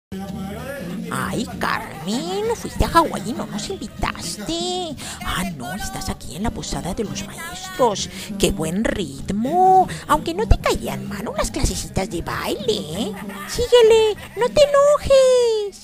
Ay, Carmen, fuiste a Hawái y no nos invitaste. Ah, no, estás aquí en la posada de los maestros. ¡Qué buen ritmo! Aunque no te caerían mal unas clasecitas de baile, ¿eh? Síguele, no te enojes.